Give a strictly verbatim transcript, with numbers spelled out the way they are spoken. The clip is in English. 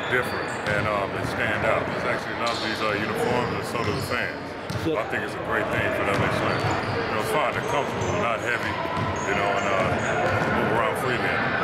different and um, they stand out. It's actually love these uh, uniforms and so do the fans. So I think it's a great thing for them to swim. You know, it's fine, they're comfortable, they're not heavy, you know, and uh, move around freely.